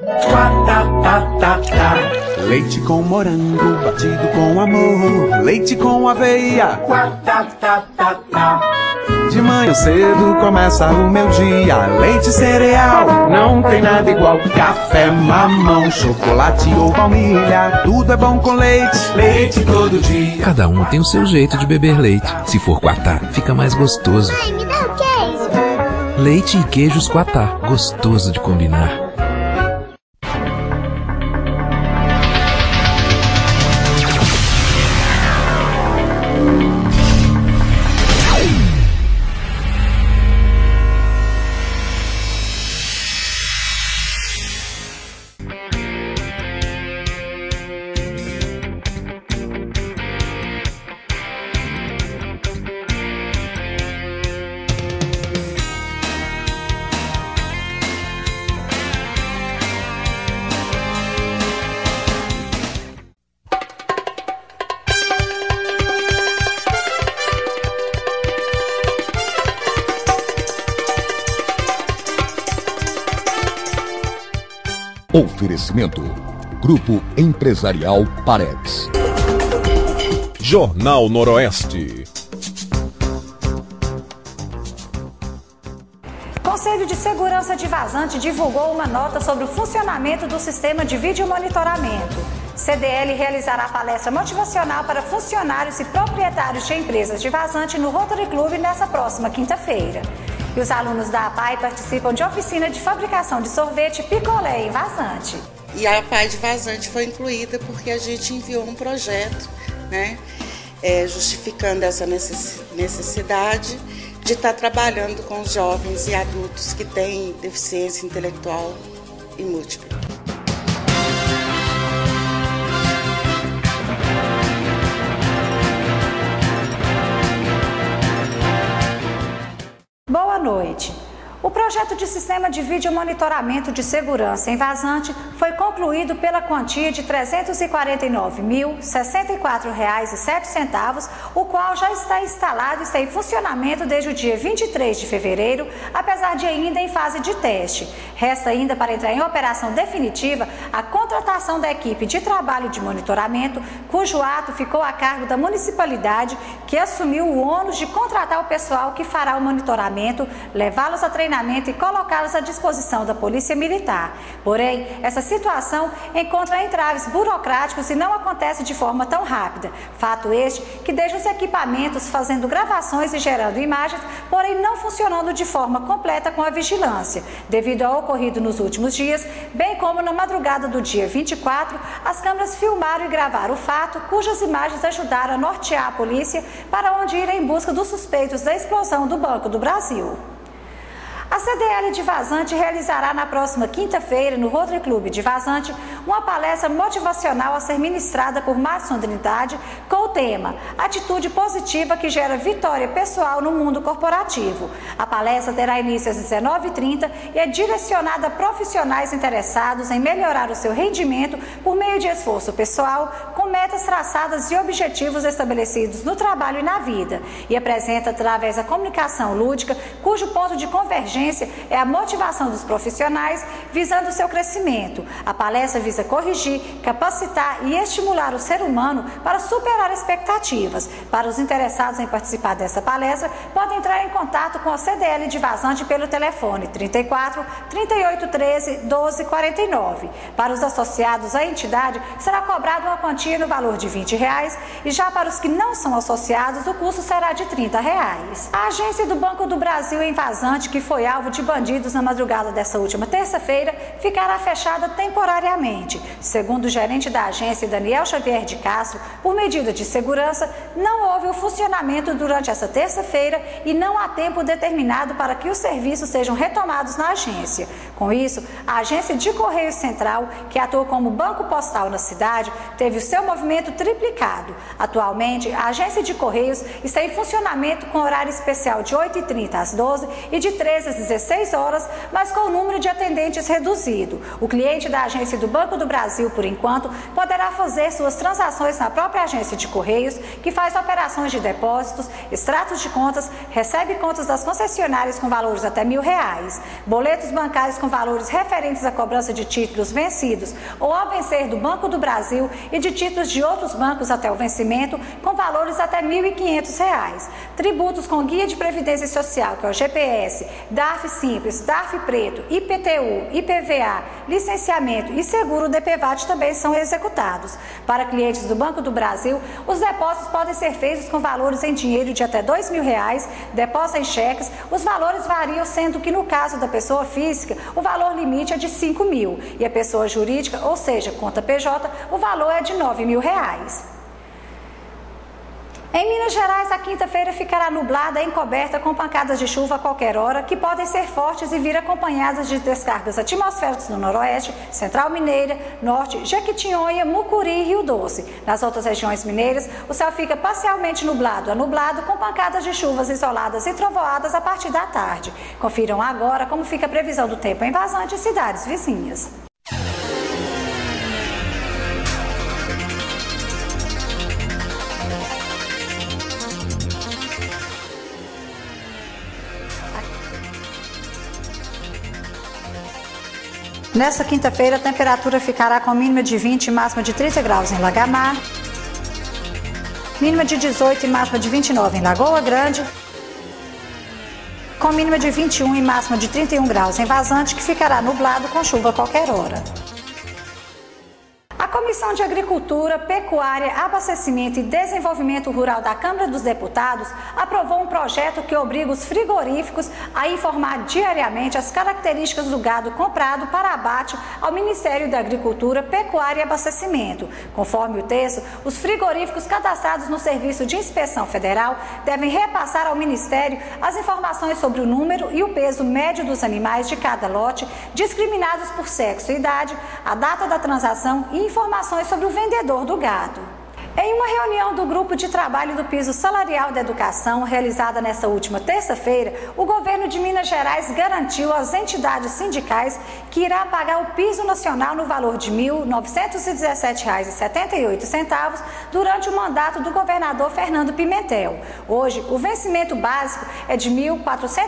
Leite com morango, batido com amor. Leite com aveia. De manhã cedo começa o meu dia. Leite cereal, não tem nada igual. Café, mamão, chocolate ou baunilha. Tudo é bom com leite, leite todo dia. Cada um tem o seu jeito de beber leite. Se for Quatá, fica mais gostoso. Ai, me dá o queijo. Leite e queijos Quatá, gostoso de combinar. Oferecimento: Grupo Empresarial Paredes. Jornal Noroeste. Conselho de Segurança de Vazante divulgou uma nota sobre o funcionamento do sistema de videomonitoramento. CDL realizará palestra motivacional para funcionários e proprietários de empresas de vazante no Rotary Club nessa próxima quinta-feira. E os alunos da APAI participam de oficina de fabricação de sorvete picolé em Vazante. E a APAI de Vazante foi incluída porque a gente enviou um projeto, né, justificando essa necessidade de estar trabalhando com os jovens e adultos que têm deficiência intelectual e múltipla. Boa noite. O projeto de sistema de videomonitoramento de segurança em Vazante foi concluído pela quantia de R$ 349.064,07, o qual já está instalado e está em funcionamento desde o dia 23 de fevereiro, apesar de ainda em fase de teste. Resta ainda para entrar em operação definitiva a contratação da equipe de trabalho de monitoramento, cujo ato ficou a cargo da municipalidade, que assumiu o ônus de contratar o pessoal que fará o monitoramento, levá-los a treinamento e colocá-los à disposição da Polícia Militar. Porém, essa situação encontra entraves burocráticos e não acontece de forma tão rápida. Fato este que deixa os equipamentos fazendo gravações e gerando imagens, porém não funcionando de forma completa com a vigilância. Devido ao ocorrido nos últimos dias, bem como na madrugada do dia 24, as câmeras filmaram e gravaram o fato, cujas imagens ajudaram a nortear a polícia para onde ir em busca dos suspeitos da explosão do Banco do Brasil. A CDL de Vazante realizará na próxima quinta-feira, no Rotary Club de Vazante, uma palestra motivacional a ser ministrada por Márcio Trindade com o tema Atitude Positiva que Gera Vitória Pessoal no Mundo Corporativo. A palestra terá início às 19h30 e é direcionada a profissionais interessados em melhorar o seu rendimento por meio de esforço pessoal, com metas traçadas e objetivos estabelecidos no trabalho e na vida, e apresenta através da comunicação lúdica, cujo ponto de convergência é a motivação dos profissionais visando o seu crescimento. A palestra visa corrigir, capacitar e estimular o ser humano para superar expectativas. Para os interessados em participar dessa palestra, podem entrar em contato com a CDL de Vazante pelo telefone 34 3813 1249. Para os associados à entidade, será cobrada uma quantia no valor de R$ 20 e já para os que não são associados, o custo será de R$ 30. A agência do Banco do Brasil em Vazante, que foi alvo de bandidos na madrugada dessa última terça-feira, ficará fechada temporariamente. Segundo o gerente da agência, Daniel Xavier de Castro, por medida de segurança, não houve o funcionamento durante essa terça-feira e não há tempo determinado para que os serviços sejam retomados na agência. Com isso, a agência de Correios Central, que atua como banco postal na cidade, teve o seu movimento triplicado. Atualmente, a agência de Correios está em funcionamento com horário especial de 8h30 às 12h e de 13h às 16 horas, mas com o número de atendentes reduzido. O cliente da agência do Banco do Brasil, por enquanto, poderá fazer suas transações na própria agência de Correios, que faz operações de depósitos, extratos de contas, recebe contas das concessionárias com valores até R$1.000, boletos bancários com valores referentes à cobrança de títulos vencidos ou ao vencer do Banco do Brasil e de títulos de outros bancos até o vencimento com valores até R$1.500, tributos com guia de previdência social, que é o GPS, DARF Simples, DARF Preto, IPTU, IPVA, licenciamento e seguro DPVAT também são executados. Para clientes do Banco do Brasil, os depósitos podem ser feitos com valores em dinheiro de até R$2.000, depósito em cheques, os valores variam, sendo que no caso da pessoa física, o valor limite é de R$5.000 e a pessoa jurídica, ou seja, conta PJ, o valor é de R$9.000. Em Minas Gerais, a quinta-feira ficará nublada e encoberta com pancadas de chuva a qualquer hora, que podem ser fortes e vir acompanhadas de descargas atmosféricas no noroeste, central mineira, norte, Jequitinhonha, Mucuri e Rio Doce. Nas outras regiões mineiras, o céu fica parcialmente nublado a nublado, com pancadas de chuvas isoladas e trovoadas a partir da tarde. Confiram agora como fica a previsão do tempo em Vazante e cidades vizinhas. Nesta quinta-feira, a temperatura ficará com mínima de 20 e máxima de 30 graus em Lagamar, mínima de 18 e máxima de 29 em Lagoa Grande, com mínima de 21 e máxima de 31 graus em Vazante, que ficará nublado com chuva a qualquer hora. A Comissão de Agricultura, Pecuária, Abastecimento e Desenvolvimento Rural da Câmara dos Deputados aprovou um projeto que obriga os frigoríficos a informar diariamente as características do gado comprado para abate ao Ministério da Agricultura, Pecuária e Abastecimento. Conforme o texto, os frigoríficos cadastrados no Serviço de Inspeção Federal devem repassar ao Ministério as informações sobre o número e o peso médio dos animais de cada lote, discriminados por sexo e idade, a data da transação e informações sobre o vendedor do gado. Em uma reunião do Grupo de Trabalho do Piso Salarial da Educação, realizada nesta última terça-feira, o governo de Minas Gerais garantiu às entidades sindicais que irá pagar o piso nacional no valor de R$ 1.917,78 durante o mandato do governador Fernando Pimentel. Hoje, o vencimento básico é de R$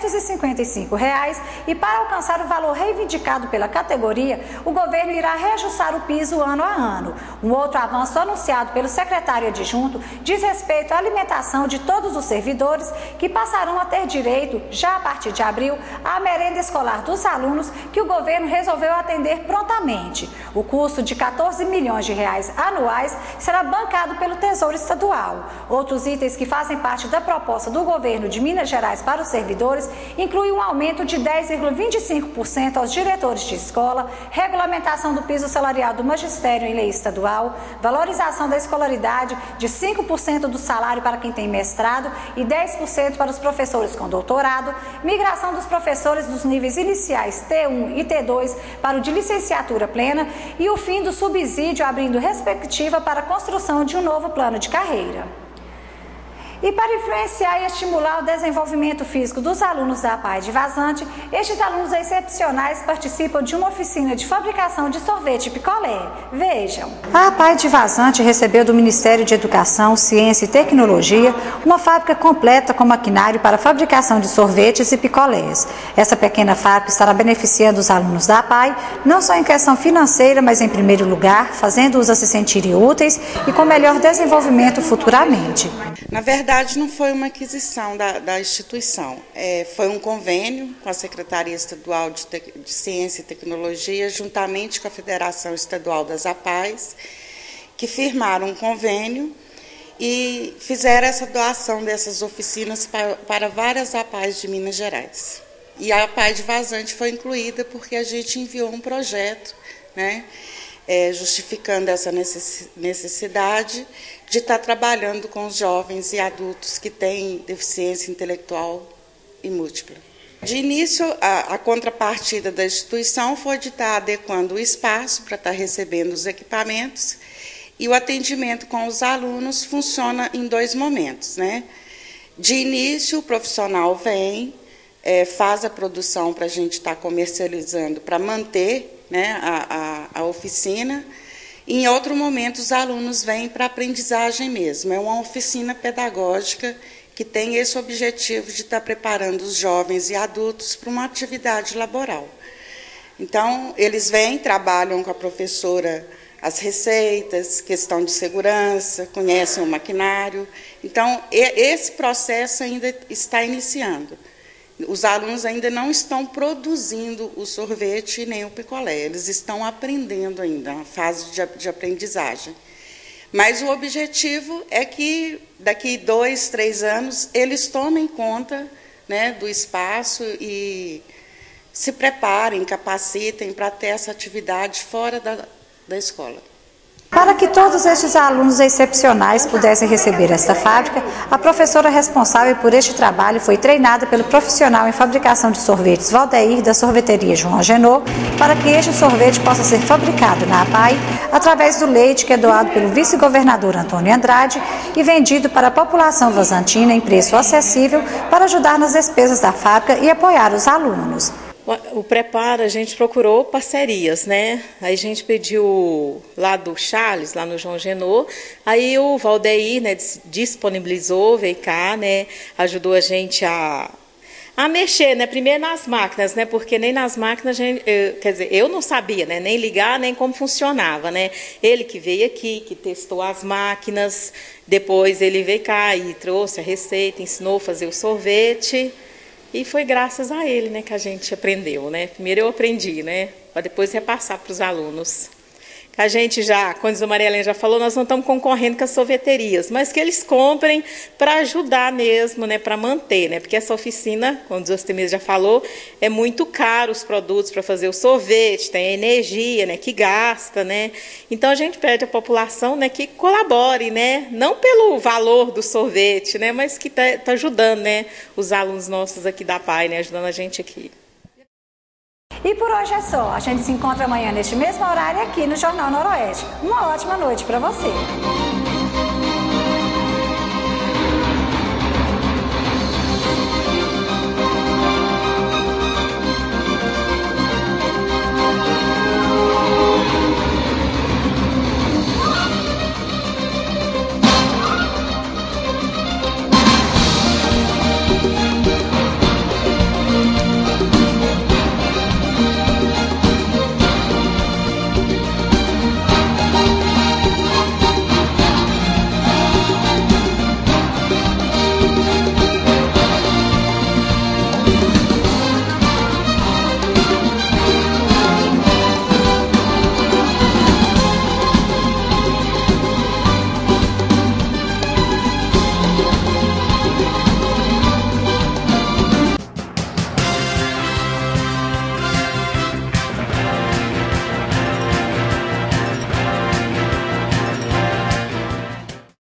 1.455 e, para alcançar o valor reivindicado pela categoria, o governo irá reajustar o piso ano a ano. Um outro avanço anunciado pelo secretário adjunto diz respeito à alimentação de todos os servidores, que passarão a ter direito, já a partir de abril, à merenda escolar dos alunos, que o governo resolveu atender prontamente. O custo de R$ 14 milhões anuais será bancado pelo Tesouro Estadual. Outros itens que fazem parte da proposta do governo de Minas Gerais para os servidores incluem um aumento de 10,25% aos diretores de escola, regulamentação do piso salarial do magistério em lei estadual, valorização da escolaridade de 5% do salário para quem tem mestrado e 10% para os professores com doutorado, migração dos professores dos níveis iniciais T1 e T2 para o de licenciatura plena e o fim do subsídio, abrindo perspectiva para a construção de um novo plano de carreira. E para influenciar e estimular o desenvolvimento físico dos alunos da APAE de Vazante, estes alunos excepcionais participam de uma oficina de fabricação de sorvete picolé. Vejam. A APAE de Vazante recebeu do Ministério de Educação, Ciência e Tecnologia uma fábrica completa com maquinário para a fabricação de sorvetes e picolés. Essa pequena fábrica estará beneficiando os alunos da APAE, não só em questão financeira, mas em primeiro lugar, fazendo-os a se sentirem úteis e com melhor desenvolvimento futuramente. Na verdade, não foi uma aquisição da instituição, foi um convênio com a Secretaria Estadual de Ciência e Tecnologia, juntamente com a Federação Estadual das APAEs, que firmaram um convênio e fizeram essa doação dessas oficinas para várias APAEs de Minas Gerais. E a APAE de Vazante foi incluída porque a gente enviou um projeto, né, justificando essa necessidade de estar trabalhando com os jovens e adultos que têm deficiência intelectual e múltipla. De início, a contrapartida da instituição foi de estar adequando o espaço para estar recebendo os equipamentos, e o atendimento com os alunos funciona em dois momentos, né? De início, o profissional vem, faz a produção para a gente estar comercializando, para manter, né, a oficina. Em outro momento, os alunos vêm para aprendizagem mesmo. É uma oficina pedagógica que tem esse objetivo de estar preparando os jovens e adultos para uma atividade laboral. Então, eles vêm, trabalham com a professora as receitas, questão de segurança, conhecem o maquinário. Então, esse processo ainda está iniciando. Os alunos ainda não estão produzindo o sorvete nem o picolé, eles estão aprendendo ainda, na fase de aprendizagem. Mas o objetivo é que, daqui 2, 3 anos, eles tomem conta, né, do espaço e se preparem, capacitem para ter essa atividade fora da escola. Para que todos estes alunos excepcionais pudessem receber esta fábrica, a professora responsável por este trabalho foi treinada pelo profissional em fabricação de sorvetes Valdeir, da sorveteria João Agenor, para que este sorvete possa ser fabricado na APAI através do leite que é doado pelo vice-governador Antônio Andrade e vendido para a população vazantina em preço acessível para ajudar nas despesas da fábrica e apoiar os alunos. O preparo, a gente procurou parcerias, né? Aí a gente pediu lá do Charles, lá no João Agenor, aí o Valdeir, né, disponibilizou, veio cá, né, ajudou a gente a mexer, né, primeiro nas máquinas, né, porque nem nas máquinas, quer dizer, eu não sabia, né, nem ligar, nem como funcionava, né. Ele que veio aqui, que testou as máquinas, depois ele veio cá e trouxe a receita, ensinou a fazer o sorvete. E foi graças a ele, né, que a gente aprendeu, né? Primeiro eu aprendi, né, para depois repassar para os alunos. A gente já, quando a Maria Helena já falou, nós não estamos concorrendo com as sorveterias, mas que eles comprem para ajudar mesmo, né, para manter, né, porque essa oficina, como o Zostemir já falou, é muito caro os produtos para fazer o sorvete, tem a energia, né, que gasta, né, então a gente pede à população, né, que colabore, né, não pelo valor do sorvete, né, mas que tá ajudando, né, os alunos nossos aqui da APAI, né, ajudando a gente aqui. E por hoje é só. A gente se encontra amanhã neste mesmo horário aqui no Jornal Noroeste. Uma ótima noite para você.